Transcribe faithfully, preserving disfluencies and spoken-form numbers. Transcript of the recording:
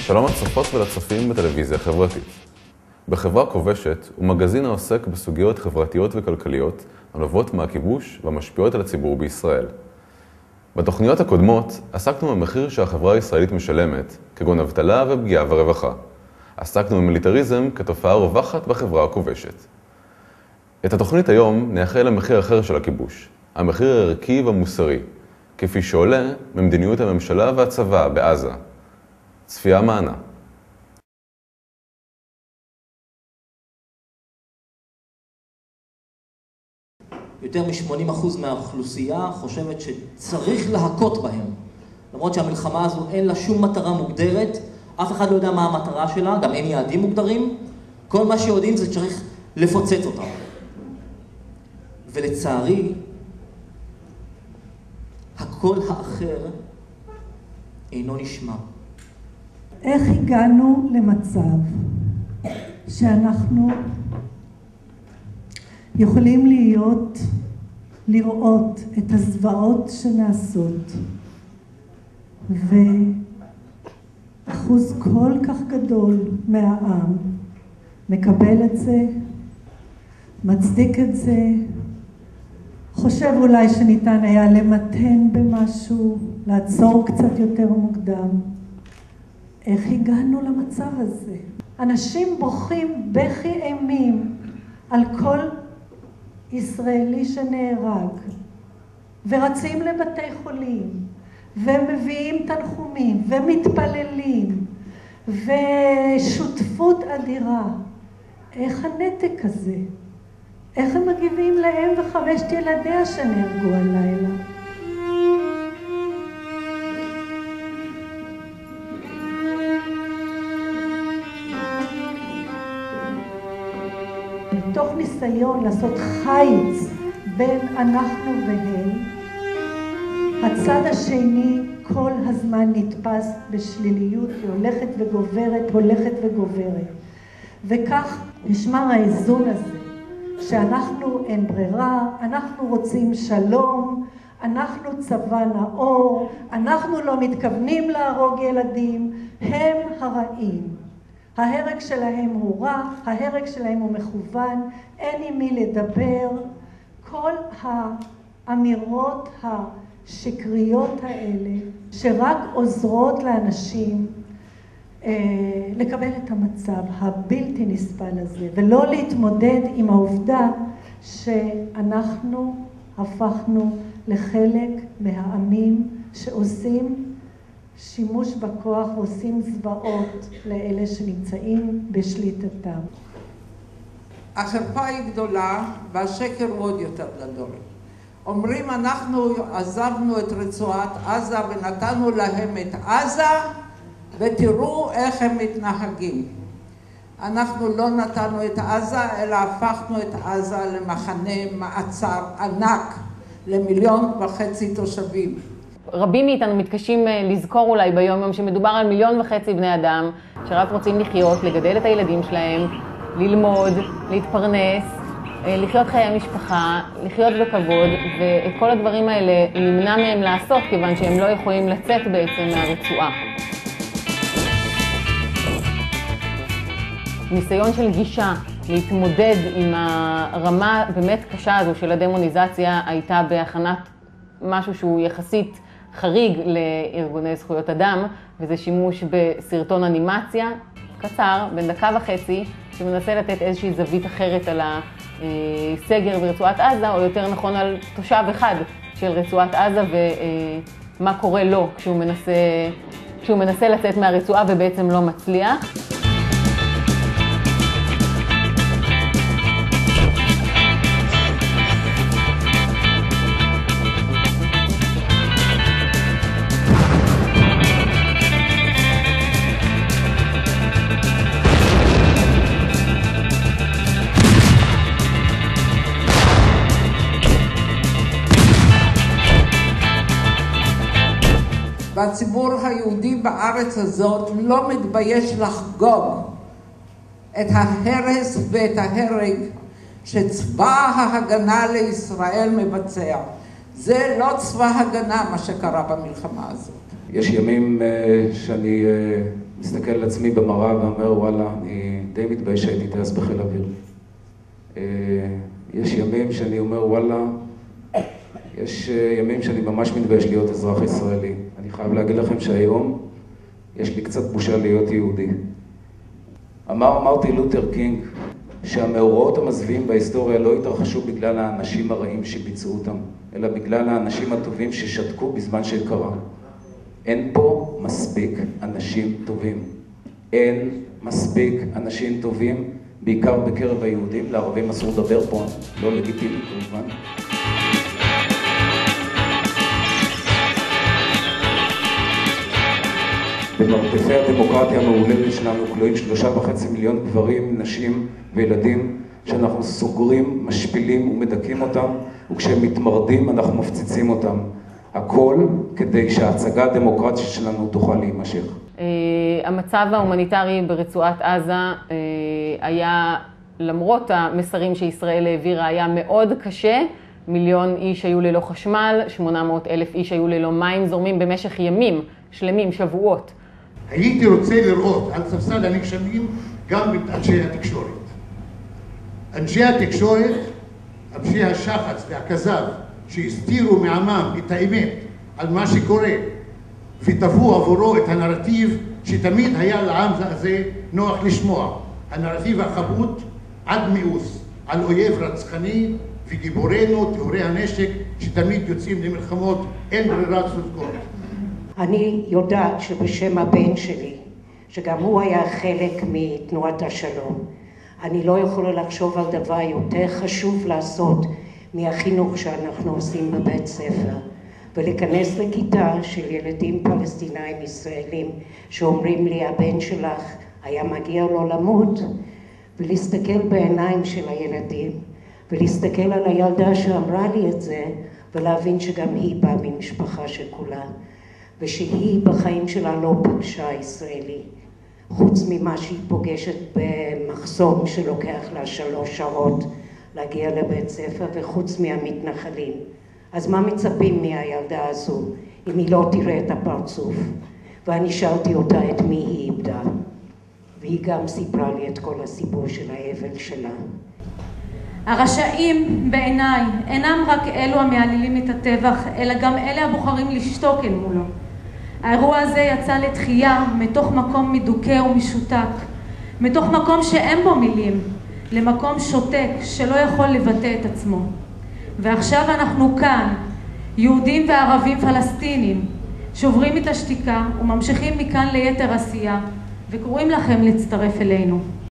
שלום לצופות ולצופים בטלוויזיה חברתית. בחברה כובשת הוא מגזין העוסק בסוגיות חברתיות וכלכליות הנובעות מהכיבוש והמשפיעות על הציבור בישראל. בתוכניות הקודמות עסקנו במחיר שהחברה הישראלית משלמת, כגון אבטלה ופגיעה ורווחה. עסקנו במיליטריזם כתופעה רווחת בחברה הכובשת. את התוכנית היום נייחל למחיר אחר של הכיבוש, המחיר הערכי והמוסרי, כפי שעולה ממדיניות הממשלה והצבא בעזה. צפייה מענה. יותר מ-שמונים אחוז מהאוכלוסייה חושבת שצריך להכות בהם. למרות שהמלחמה הזו אין לה שום מטרה מוגדרת, אף אחד לא יודע מה המטרה שלה, גם אין יעדים מוגדרים. כל מה שיודעים זה צריך לפוצץ אותם. ולצערי, הקול האחר אינו נשמע. איך הגענו למצב שאנחנו יכולים להיות, לראות את הזוועות שנעשות, ואחוז כל כך גדול מהעם מקבל את זה, מצדיק את זה, חושב אולי שניתן היה למתן במשהו, לעצור קצת יותר מוקדם. איך הגענו למצב הזה? אנשים בוכים בכי אימים על כל ישראלי שנהרג, ורצים לבתי חולים, ומביאים תנחומים, ומתפללים, ושותפות אדירה. איך הנתק הזה? איך הם מגיבים להם וחמשת ילדיה שנהרגו הלילה? מתוך ניסיון לעשות חיץ בין אנחנו והם, הצד השני כל הזמן נתפס בשליליות, היא הולכת וגוברת, הולכת וגוברת. וכך נשמר האיזון הזה, שאנחנו אין ברירה, אנחנו רוצים שלום, אנחנו צבא נאור, אנחנו לא מתכוונים להרוג ילדים, הם הרעים. ההרג שלהם הוא רע, ההרג שלהם הוא מכוון, אין עם מי לדבר. כל האמירות השקריות האלה, שרק עוזרות לאנשים אה, לקבל את המצב הבלתי נסבל הזה, ולא להתמודד עם העובדה שאנחנו הפכנו לחלק מהעמים שעושים שימוש בכוח ועושים זוועות לאלה שנמצאים בשליטתם. החרפה היא גדולה והשקר הוא עוד יותר גדול. אומרים אנחנו עזבנו את רצועת עזה ונתנו להם את עזה ותראו איך הם מתנהגים. אנחנו לא נתנו את עזה אלא הפכנו את עזה למחנה מעצר ענק למיליון וחצי תושבים. רבים מאיתנו מתקשים לזכור אולי ביום יום שמדובר על מיליון וחצי בני אדם שרק רוצים לחיות, לגדל את הילדים שלהם, ללמוד, להתפרנס, לחיות חיי משפחה, לחיות בכבוד, ואת כל הדברים האלה נמנע מהם לעשות כיוון שהם לא יכולים לצאת בעצם מהרצועה. ניסיון של גישה להתמודד עם הרמה באמת קשה הזו של הדמוניזציה הייתה בהכנת משהו שהוא יחסית חריג לארגוני זכויות אדם, וזה שימוש בסרטון אנימציה קצר, בין דקה וחצי, שמנסה לתת איזושהי זווית אחרת על הסגר ברצועת עזה, או יותר נכון על תושב אחד של רצועת עזה, ומה קורה לו כשהוא מנסה, כשהוא מנסה לצאת מהרצועה ובעצם לא מצליח. והציבור היהודי בארץ הזאת לא מתבייש לחגוג את ההרס ואת ההרג שצבא ההגנה לישראל מבצע. זה לא צבא הגנה מה שקרה במלחמה הזאת. יש ימים שאני מסתכל על עצמי במראה ואומר, וואלה, אני די מתבייש שהייתי טייס בחיל אוויר. יש ימים שאני אומר, וואלה, יש ימים שאני ממש מתבייש להיות אזרח ישראלי. אני חייב להגיד לכם שהיום יש לי קצת בושה להיות יהודי. אמר מרטין לותר קינג שהמאורעות המזוויעים בהיסטוריה לא התרחשו בגלל האנשים הרעים שביצעו אותם, אלא בגלל האנשים הטובים ששתקו בזמן שקרה. אין פה מספיק אנשים טובים. אין מספיק אנשים טובים, בעיקר בקרב היהודים. לערבים אסור לדבר פה, לא לגיטימי כמובן. במרתפי הדמוקרטיה המהוללת שלנו כלואים שלושה וחצי מיליון גברים, נשים וילדים שאנחנו סוגרים, משפילים ומדכאים אותם, וכשהם מתמרדים אנחנו מפציצים אותם. הכל כדי שההצגה הדמוקרטית שלנו תוכל להימשך. המצב ההומניטרי ברצועת עזה היה, למרות המסרים שישראל העבירה, היה מאוד קשה. מיליון איש היו ללא חשמל, שמונה מאות אלף איש היו ללא מים זורמים במשך ימים, שלמים, שבועות. הייתי רוצה לראות על ספסל הנאשמים גם את אנשי התקשורת. אנשי התקשורת, אנשי השחץ והכזב, שהסתירו מעמם את האמת על מה שקורה, וטבעו עבורו את הנרטיב שתמיד היה לעם הזה נוח לשמוע. הנרטיב החבוט עד מאוס, על אויב רצחני וגיבורינו, תיאורי הנשק, שתמיד יוצאים למלחמות, אין ברירה צודקות. אני יודעת שבשם הבן שלי, שגם הוא היה חלק מתנועת השלום, אני לא יכולה לחשוב על דבר יותר חשוב לעשות מהחינוך שאנחנו עושים בבית ספר, ולהיכנס לכיתה של ילדים פלסטינאים ישראלים שאומרים לי, הבן שלך היה מגיע לו למות, ולהסתכל בעיניים של הילדים, ולהסתכל על הילדה שאמרה לי את זה, ולהבין שגם היא באה ממשפחה שכולה, ושהיא בחיים שלה לא פגשה ישראלי, חוץ ממה שהיא פוגשת במחסום שלוקח לה שלוש שעות להגיע לבית ספר, וחוץ מהמתנחלים. אז מה מצפים מהילדה הזו אם היא לא תראה את הפרצוף? ואני שאלתי אותה את מי היא איבדה, והיא גם סיפרה לי את כל הסיפור של האבל שלה. הרשעים בעיניי אינם רק אלו המעלילים את הטבח, אלא גם אלה הבוחרים לשתוק אל מולו. האירוע הזה יצא לתחייה מתוך מקום מדוכא ומשותק, מתוך מקום שאין בו מילים, למקום שותק שלא יכול לבטא את עצמו. ועכשיו אנחנו כאן, יהודים וערבים פלסטינים, שוברים את השתיקה וממשיכים מכאן ליתר עשייה, וקוראים לכם להצטרף אלינו.